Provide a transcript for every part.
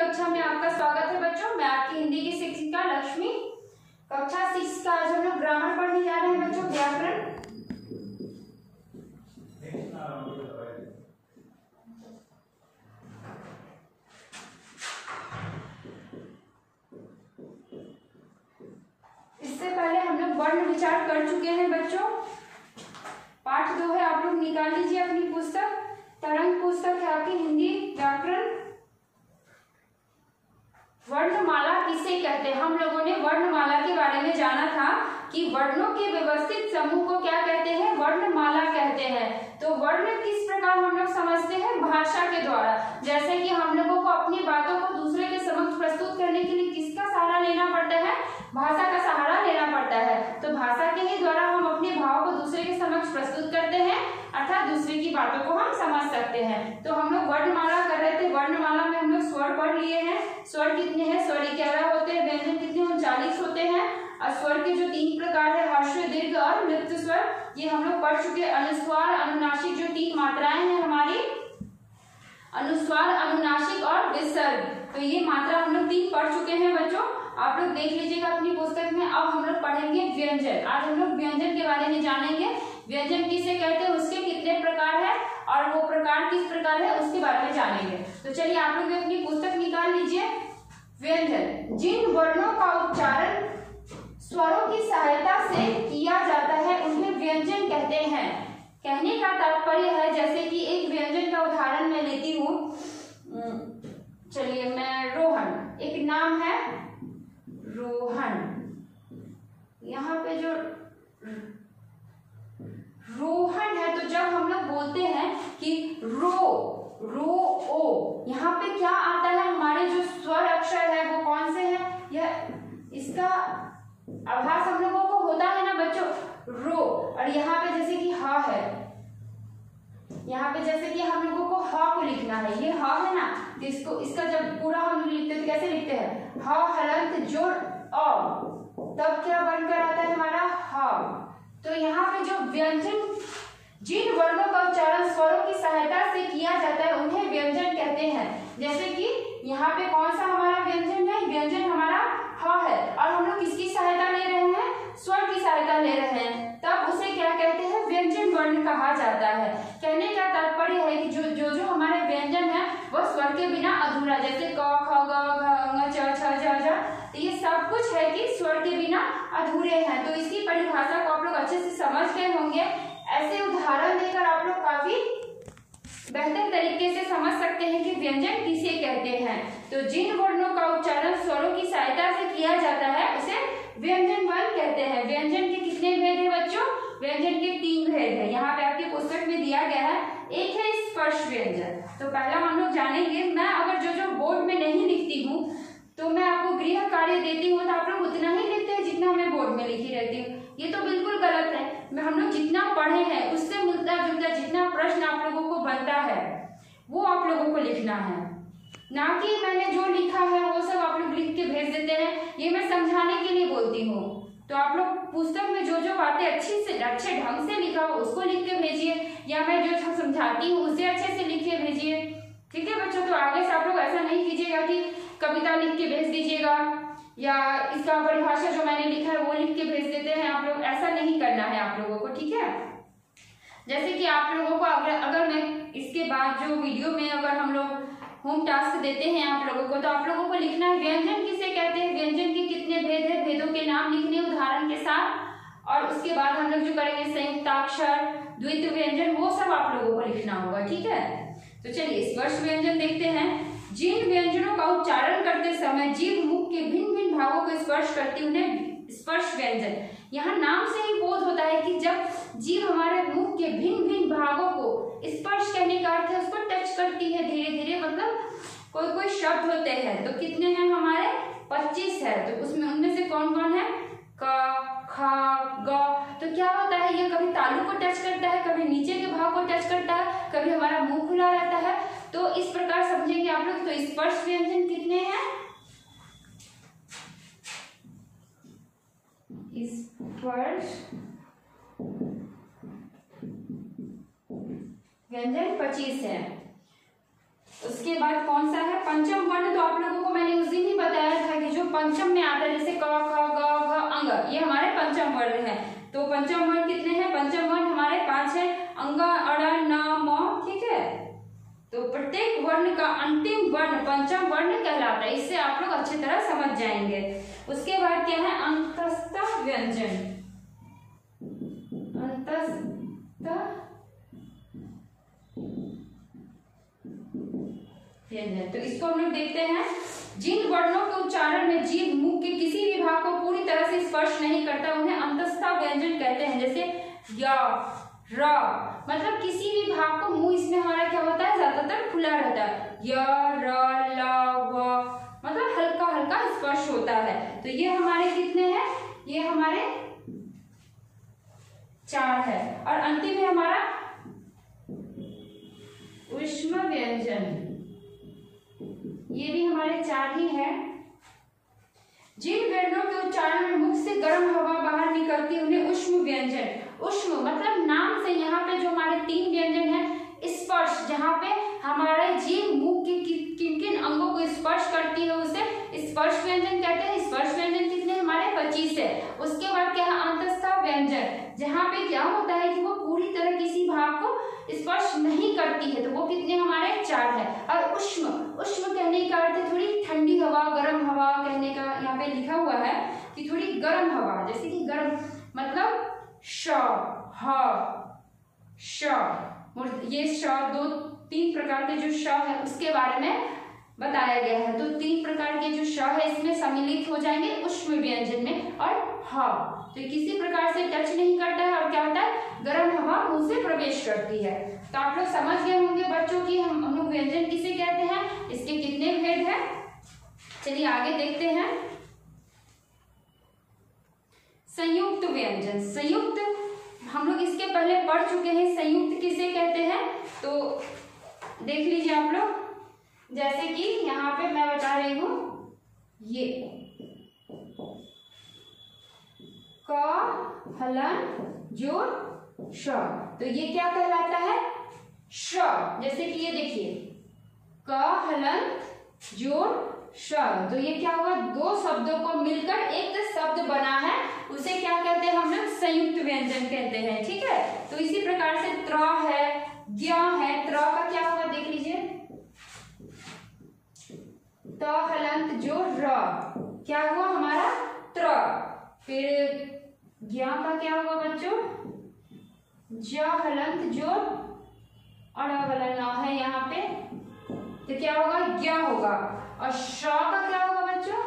कक्षा में आपका स्वागत है बच्चों। मैं आपकी हिंदी की शिक्षिका लक्ष्मी। कक्षा 6 का आज हम लोग ग्रामर पढ़ने जा रहे हैं बच्चों, व्याकरण। इससे पहले हम लोग वर्ण विचार कर चुके हैं बच्चों। पाठ 2 है, आप लोग निकाल लीजिए अपनी पुस्तक। तरंग पुस्तक है आपकी हिंदी व्याकरण। वर्णमाला किसे कहते हैं? हम लोगों ने वर्णमाला के बारे में जाना था कि वर्णों के व्यवस्थित समूह को क्या कहते हैं? वर्णमाला कहते हैं। तो वर्ण किस प्रकार हम लोग समझते हैं? भाषा के द्वारा। जैसे कि हम लोगों को अपनी बातों को दूसरे के समक्ष प्रस्तुत करने के लिए किसका सहारा लेना पड़ता है? भाषा का सहारा लेना पड़ता है। तो भाषा के ही द्वारा हम अपने भाव को दूसरे के समक्ष प्रस्तुत करते हैं, अर्थात दूसरे की बातों को हम समझ सकते हैं। तो हम लोग वर्णमाला कर रहे थे। वर्णमाला में हम लोग स्वर पढ़ लिए हैं। स्वर कितने हैं? स्वर 11 होते हैं। व्यंजन कितने? 39 होते हैं। और स्वर के जो 3 प्रकार है, ह्रस्व, दीर्घ और लिप्त स्वर, ये हम लोग पढ़ चुके हैं। अनुस्वार, अनुनासिक जो 3 मात्राएं हैं हमारी, अनुस्वार, अनुनासिक और विसर्ग, तो ये मात्रा हम लोग 3 पढ़ चुके हैं बच्चों। आप लोग देख लीजिएगा अपनी पुस्तक में। अब हम लोग पढ़ेंगे व्यंजन। आज हम लोग व्यंजन के बारे में जानेंगे। व्यंजन किसे कहते हैं, उसके कितने प्रकार है और वो प्रकार किस प्रकार है, उसके बारे में जानेंगे। तो चलिए आप लोग अपनी पुस्तक निकाल लीजिए। व्यंजन, जिन वर्णों का उच्चारण स्वरों की सहायता से किया जाता है उन्हें व्यंजन कहते हैं। कहने का तात्पर्य है, जैसे कि एक व्यंजन का उदाहरण मैं लेती हूँ। चलिए मैं रोहन, एक नाम है रोहन। यहाँ पे जो रोहन है, तो जब हम लोग बोलते हैं कि रो ओ, यहाँ पे क्या आता है? हमारे जो स्वर अक्षर है वो कौन से हैं? यह इसका आभास हम लोगों को होता है ना बच्चों, रो। और यहाँ पे जैसे कि ह है, यहाँ पे जैसे कि हम लोगों को ह को लिखना है, ये ह है ना, तो इसको, इसका जब पूरा हम लोग लिखते हैं तो कैसे लिखते हैं? ह हलंत जोड़ अ, तब क्या बनकर आता है हमारा? ह। तो यहाँ पे जो व्यंजन, जिन वर्णों का उच्चारण स्वरों की सहायता से किया जाता है उन्हें व्यंजन कहते हैं। जैसे कि यहाँ पे कौन सा हमारा व्यंजन है? व्यंजन हमारा ह है, और हम लोग किसकी सहायता ले रहे हैं? स्वर की सहायता ले रहे हैं, तब उसे क्या कहते हैं? व्यंजन वर्ण कहा जाता है। कहने का तात्पर्य है कि जो हमारे व्यंजन है वह स्वर के बिना अधूरा, जैसे क, ख, ग, घ, ङ, च, छ, ज, झ, ये सब कुछ है कि स्वर के बिना अधूरे हैं। तो इसकी परिभाषा को आप लोग अच्छे से समझ गए होंगे। ऐसे उदाहरण देकर आप लोग काफी बेहतर तरीके से समझ सकते हैं कि व्यंजन किसे कहते हैं। तो जिन वर्णों का उच्चारण स्वरों की सहायता से किया जाता है उसे व्यंजन वर्ण कहते हैं। व्यंजन के कितने भेद है बच्चों? व्यंजन के 3 भेद है, यहाँ पे आपकी पुस्तक में दिया गया है। एक है स्पर्श व्यंजन। तो पहला हम लोग जानेंगे। मैं अगर जो बोर्ड में नहीं लिखती हूँ तो मैं आपको गृह कार्य देती हूँ तो आप लोग उतना ही लिखते हैं जितना मैं बोर्ड में लिखी रहती हूँ। ये तो बिल्कुल गलत है। हम लोग जितना पढ़े हैं उससे मिलता जुलता जितना प्रश्न आप लोगों को बनता है वो आप लोगों को लिखना है, ना कि मैंने जो लिखा है वो सब आप लोग लिख के भेज देते हैं। ये मैं समझाने के लिए बोलती हूँ। तो आप लोग पुस्तक में जो बातें अच्छे ढंग से लिखा हो उसको लिख के भेजिए, या मैं जो समझाती हूँ उसे अच्छे से लिख के भेजिए। ठीक है बच्चों? तो आगे से आप लोग ऐसा नहीं कीजिएगा कि कविता लिख के भेज दीजिएगा या इसका परिभाषा जो मैंने लिखा है वो लिख के भेज देते हैं। आप लोग ऐसा नहीं करना है आप लोगों को, ठीक है? जैसे कि आप लोगों को अगर मैं इसके बाद जो वीडियो में अगर हम लोग होम टास्क देते हैं आप लोगों को, तो आप लोगों को लिखना है व्यंजन किसे कहते हैं, व्यंजन के कितने भेद है, भेदों के नाम लिखने उदाहरण के साथ। और उसके बाद हम लोग जो करेंगे संयुक्ताक्षर, द्वित्व व्यंजन, वो सब आप लोगों को लिखना होगा, ठीक है? तो चलिए स्पर्श व्यंजन देखते हैं। जिन व्यंजनों का उच्चारण करते समय जीभ मुख के भिन्न भिन्न भागों को स्पर्श करती उन्हें स्पर्श व्यंजन। यहाँ नाम से ही बोध होता है कि जब जीभ हमारे मुख के भिन्न भिन्न भागों को स्पर्श करने का अर्थ है उसको टच करती है धीरे धीरे, मतलब कोई शब्द होते हैं। तो कितने हैं हमारे? 25 है। तो उसमें उनमें से कौन कौन है? क, ख, ग। तो क्या होता है, ये कभी तालु को टच करता है, कभी नीचे के भाग को टच करता है, कभी हमारा मुंह खुला रहता है। तो इस प्रकार समझेंगे आप लोग। तो स्पर्श व्यंजन कितने हैं? स्पर्श व्यंजन 25 है। उसके बाद कौन सा है पंचम वर्ण, तो आप लोगों को मैंने उस दिन ही बताया था कि जो पंचम में आता है जैसे क ख ग घ अंग, ये हमारे पंचम वर्ण है। तो पंचम वर्ण कितने हैं? पंचम वर्ण हमारे 5 है, अंग अड़ न म, ठीक है। तो प्रत्येक वर्ण का अंतिम वर्ण पंचम वर्ण कहलाता है, इससे आप लोग अच्छी तरह समझ जाएंगे। उसके बाद क्या है? अंतस्थ व्यंजन, अंतस्थ व्यंजन। तो इसको हम लोग देखते हैं। जिन वर्णों के उच्चारण में जीभ मुख के किसी भी भाग को पूरी तरह से स्पर्श नहीं करता उन्हें अंतस्थ व्यंजन कहते हैं। जैसे य, र, मतलब किसी भी भाग को मुंह इसमें हमारा क्या होता है? ज्यादातर खुला रहता है। य, र, ल, व, मतलब हल्का हल्का स्पर्श होता है। तो ये हमारे कितने हैं? ये हमारे 4 है। और अंतिम है हमारा ऊष्म व्यंजन, ये भी हमारे 4 ही है। जिन व्यंजनों के उच्चारण में मुख से गर्म हवा बाहर निकलती है उन्हें ऊष्म व्यंजन। ऊष्म मतलब नाम से यहाँ पे जो हमारे 3 व्यंजन है, स्पर्श जहाँ पे हमारे जीभ मुख के किन किन अंगों को स्पर्श करती है उसे स्पर्श व्यंजन कहते हैं। स्पर्श व्यंजन कितने? हमारे 25 है। उसके बाद क्या है? अंतस्थ व्यंजन, जहाँ पे क्या होता है कि वो पूरी तरह किसी भाग को स्पर्श नहीं करती है, तो वो कितने? हमारे 4 है। और उष्म, उष्म कहने का अर्थ थोड़ी ठंडी हवा, गर्म हवा कहने का यहाँ पे लिखा हुआ है कि थोड़ी गर्म हवा, जैसे कि गर्म मतलब श, ह, श, ये श 2-3 प्रकार के जो श है उसके बारे में बताया गया है। तो 3 प्रकार के जो श है इसमें सम्मिलित हो जाएंगे ऊष्म व्यंजन में। और ह तो किसी प्रकार से टच नहीं करता है और क्या होता है? गर्म हवा मुंह से प्रवेश करती है। तो आप लोग समझ गए होंगे बच्चों की हम लोग व्यंजन किसे कहते हैं, इसके कितने भेद हैं। चलिए आगे देखते हैं। संयुक्त व्यंजन, संयुक्त हम लोग इसके पहले पढ़ चुके हैं। संयुक्त किसे कहते हैं तो देख लीजिए आप लोग। जैसे कि यहाँ पे मैं बता रही हूं, ये क हलन जोर श, तो ये क्या कहलाता है? श। जैसे कि ये देखिए क हलन जोर श, तो ये क्या हुआ? 2 शब्दों को मिलकर एक शब्द बना है, उसे क्या कहते हैं? हम लोग संयुक्त व्यंजन कहते हैं, ठीक है। तो इसी प्रकार से त्र है, ज्ञ है, त्र का क्या होगा देख लीजिए, त हलंत जो र, क्या हुआ हमारा? त्र। फिर ज्ञ का क्या होगा बच्चों? ज हलंत जो अड़ा वाला न है यहाँ पे, तो क्या होगा? ज्ञ होगा। और श का क्या होगा बच्चों?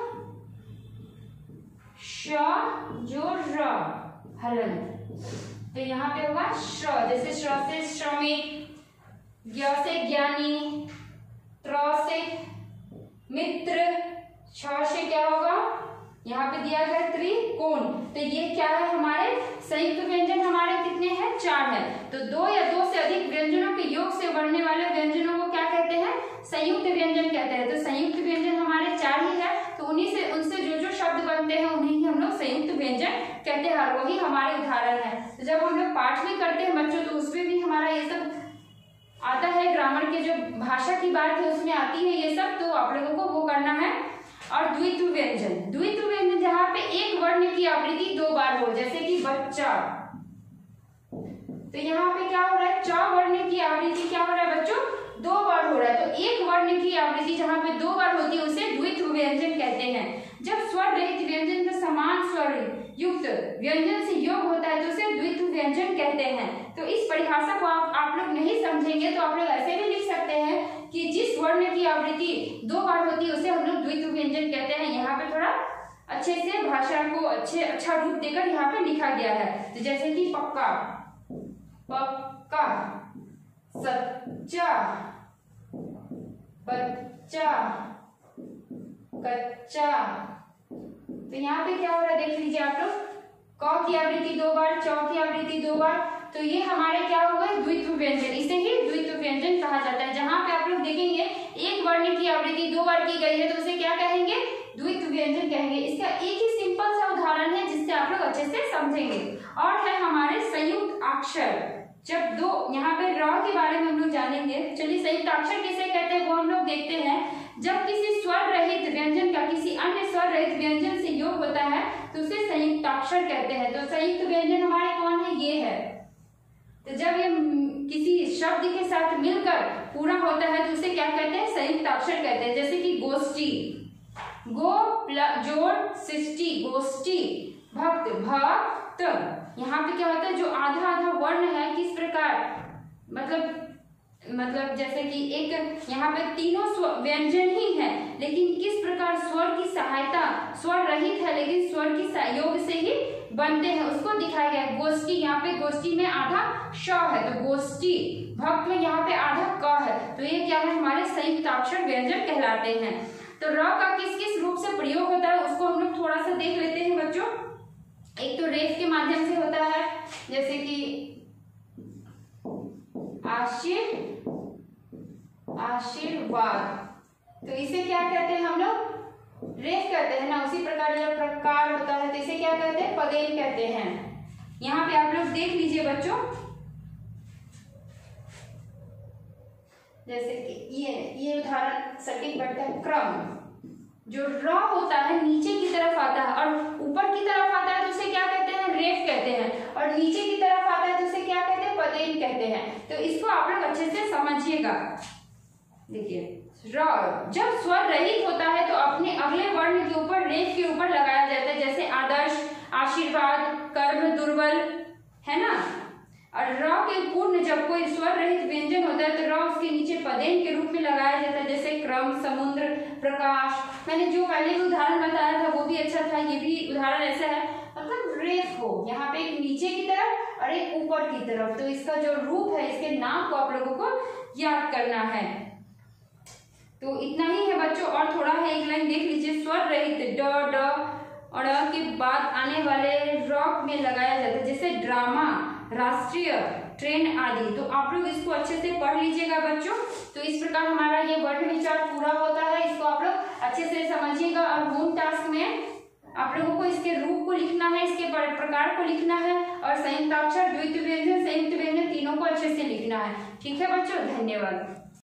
श जो र हलन, तो यहाँ पे होगा श। जैसे श से श्रमिक, ज्ञ से ज्ञानी, त्र से मित्र, छ से क्या होगा? यहाँ पे दिया गया त्रिकोण। तो ये क्या है? हमारे संयुक्त व्यंजन हमारे कितने हैं? 4 है। तो 2 या 2 से अधिक व्यंजनों के योग से बनने वाले व्यंजनों को क्या कहते हैं? संयुक्त व्यंजन कहते हैं। तो संयुक्त व्यंजन हमारे 4 ही है, तो उन्हीं से उनसे जो जो शब्द बनते हैं उन्हीं ही हम लोग संयुक्त व्यंजन कहते हैं, और वही हमारे उदाहरण है। तो जब हम लोग पाठ में करते हैं बच्चों, तो उसमें भी हमारा ये सब आता है। ग्रामर के जो भाषा की बात है उसमें आती है ये सब, तो आप लोगों को वो करना है। और द्वित्व व्यंजन, द्वित्व व्यंजन जहाँ पे एक वर्ण की आवृत्ति 2 बार हो, जैसे कि बच्चा, तो यहाँ पे क्या हो रहा है? च वर्ण की आवृत्ति क्या हो रहा है बच्चों? 2 बार हो रहा है। तो एक वर्ण की आवृत्ति जहाँ पे 2 बार होती है उसे द्वित्व व्यंजन कहते हैं। जब स्वर रहित व्यंजन का समान स्वर युक्त व्यंजन से योग होता है तो उसे द्वित्व व्यंजन कहते हैं। तो इस परिभाषा को आप लोग नहीं समझेंगे तो आप लोग ऐसे भी लिख सकते हैं कि जिस वर्ण की आवृत्ति 2 बार होती है उसे हम लोग द्वित्व व्यंजन कहते हैं। यहाँ पे थोड़ा अच्छे से भाषा को अच्छा रूप देकर यहाँ पे लिखा गया है। तो जैसे कि पक्का, पक्का, सच्चा, बच्चा, कच्चा। तो यहाँ पे क्या हो रहा है देख लीजिए आप लोग, क की आवृत्ति 2 बार, च की आवृत्ति 2 बार, तो ये हमारे क्या हुआ? द्वित्व व्यंजन। इसे ही द्वित्व व्यंजन कहा जाता है। जहां पे आप लोग देखेंगे एक वर्ण की आवृत्ति 2 बार की गई है तो उसे क्या कहेंगे? द्वित्व व्यंजन कहेंगे। इसका एक ही सिंपल सा उदाहरण है जिससे आप लोग अच्छे से समझेंगे, और है हमारे संयुक्त अक्षर। जब दो, यहाँ पे र के बारे में हम लोग जानेंगे। चलिए संयुक्ताक्षर किसे कहते हैं वो हम लोग देखते हैं। जब किसी स्वर रहित व्यंजन का किसी अन्य स्वर रहित व्यंजन से योग होता है तो उसे संयुक्ताक्षर कहते हैं। तो संयुक्त व्यंजन हमारे कौन है, ये है। तो जब ये किसी शब्द के साथ मिलकर पूरा होता है तो उसे क्या कहते हैं, संयुक्ताक्षर कहते हैं। जैसे कि गोष्ठी, गो जोड़ सृष्टि, गोष्ठी, भक्त, भक्त। यहाँ पे क्या होता है, जो आधा आधा वर्ण है किस प्रकार, मतलब जैसे कि एक यहाँ पे तीनों व्यंजन ही है, लेकिन किस प्रकार स्वर की सहायता, स्वर रहित है लेकिन स्वर की सहयोग से ही बनते हैं, उसको दिखाया गया है। गोष्ठी, यहाँ पे गोष्ठी में आधा श है तो गोष्ठी, भक्त में यहाँ पे आधा क है, तो ये क्या है, हमारे संयुक्ताक्षर व्यंजन कहलाते हैं। तो र का किस किस रूप से प्रयोग होता है उसको हम लोग थोड़ा सा देख लेते हैं बच्चों। एक तो रेफ के माध्यम से होता है, जैसे कि आशीर्वाद, तो इसे क्या कहते हैं हम लोग, रेफ कहते हैं ना। उसी प्रकार यह प्रकार होता है तो इसे क्या कहते हैं, पदेन कहते हैं। यहाँ पे आप लोग देख लीजिए बच्चों, जैसे कि ये उदाहरण सटीक बैठता है। क्रम, जो र होता है नीचे की तरफ आता है और ऊपर की तरफ आता है तो उसे क्या कहते हैं, रेफ कहते हैं, और नीचे की तरफ आता है तो उसे क्या कहते हैं, पदेन कहते हैं। तो इसको आप लोग अच्छे से समझिएगा। देखिए, र जब स्वर रहित होता है तो अपने अगले वर्ण के ऊपर रेफ के ऊपर लगाया जाता है, जैसे आदर्श, आशीर्वाद, कर्म, दुर्बल, है ना। और र के पूर्ण जब कोई स्वर रहित व्यंजन होता है तो र उसके नीचे पदेन के रूप में लगाया जाता है, जैसे क्रम, समुद्र, प्रकाश। मैंने जो पहले भी उदाहरण बताया था वो भी अच्छा था, ये भी उदाहरण ऐसा है, मतलब रेफ हो, यहाँ पे एक नीचे की तरफ और एक ऊपर की तरफ, तो इसका जो रूप है, इसके नाम को आप लोगों को याद करना है। तो इतना ही है बच्चों, और थोड़ा है, एक लाइन देख लीजिए। स्वर रहित ड, ड और अ के बाद आने वाले रॉक में लगाया जाता है, जैसे ड्रामा, राष्ट्रीय, ट्रेन आदि। तो आप लोग इसको अच्छे से पढ़ लीजिएगा बच्चों। तो इस प्रकार हमारा ये वर्ण विचार पूरा होता है, इसको आप लोग अच्छे से समझिएगा। और होम टास्क में आप लोगों को इसके रूप को लिखना है, इसके प्रकार को लिखना है, और संयुक्ताक्षर, द्वितीय व्यंजन, संयुक्त व्यंजन तीनों को अच्छे से लिखना है। ठीक है बच्चों, धन्यवाद।